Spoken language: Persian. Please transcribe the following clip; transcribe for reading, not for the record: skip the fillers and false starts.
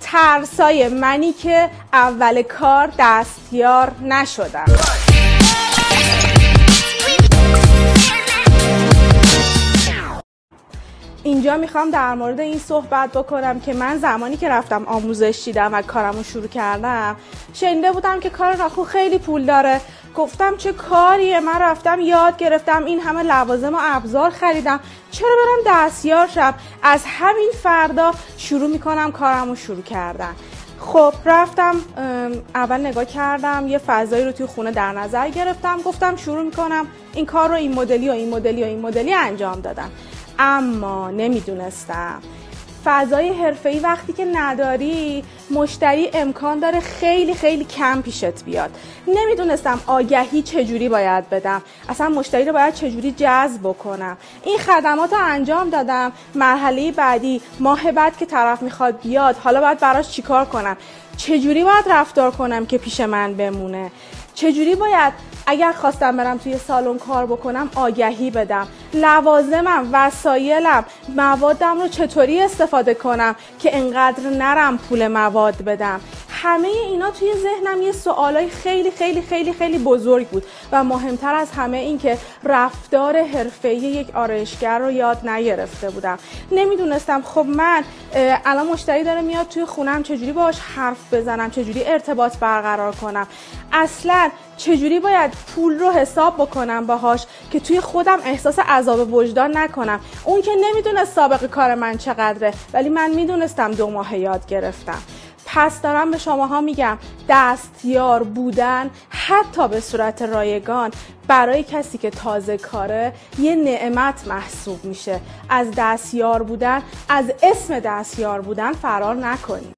ترسای منی که اول کار دستیار نشدم. اینجا میخوام در مورد این صحبت بکنم که من زمانی که رفتم آموزش دیدم و کارمو شروع کردم شنیده بودم که کار راکو خیلی پول داره. گفتم چه کاریه، من رفتم یاد گرفتم، این همه لوازم و ابزار خریدم، چرا برم دستیار شم؟ از همین فردا شروع میکنم کارمو شروع کردن. خب رفتم اول نگاه کردم، یه فضایی رو توی خونه در نظر گرفتم، گفتم شروع میکنم این کار رو این مدلی و این مدلی و این مدلی انجام دادم. اما نمیدونستم فضای حرفه‌ای وقتی که نداری مشتری امکان داره خیلی خیلی کم پیشت بیاد. نمیدونستم آگهی چجوری باید بدم، اصلا مشتری رو باید چجوری جذب بکنم. این خدمات رو انجام دادم. مرحله بعدی ماه بعد که طرف میخواد بیاد حالا باید براش چیکار کنم، چجوری باید رفتار کنم که پیش من بمونه، چجوری باید اگر خواستم برم توی سالن کار بکنم آگهی بدم، لوازمم، وسایلم، موادم رو چطوری استفاده کنم که انقدر نرم پول مواد بدم. همه اینا توی ذهنم یه سوالای خیلی خیلی خیلی خیلی بزرگ بود و مهمتر از همه این که رفتار حرفه‌ای یک آرایشگر رو یاد نگرفته بودم. نمیدونستم خب من الان مشتری داره میاد توی خونم چجوری باهاش حرف بزنم، چجوری ارتباط برقرار کنم، اصلا چجوری باید پول رو حساب بکنم باهاش که توی خودم احساس عذاب وجدان نکنم. اون که نمیدونه سابقه کار من چقدره ولی من میدونستم 2 ماه یاد گرفتم. پس دارم به شماها میگم دستیار بودن حتی به صورت رایگان برای کسی که تازه کاره یه نعمت محسوب میشه. از دستیار بودن، از اسم دستیار بودن فرار نکنید.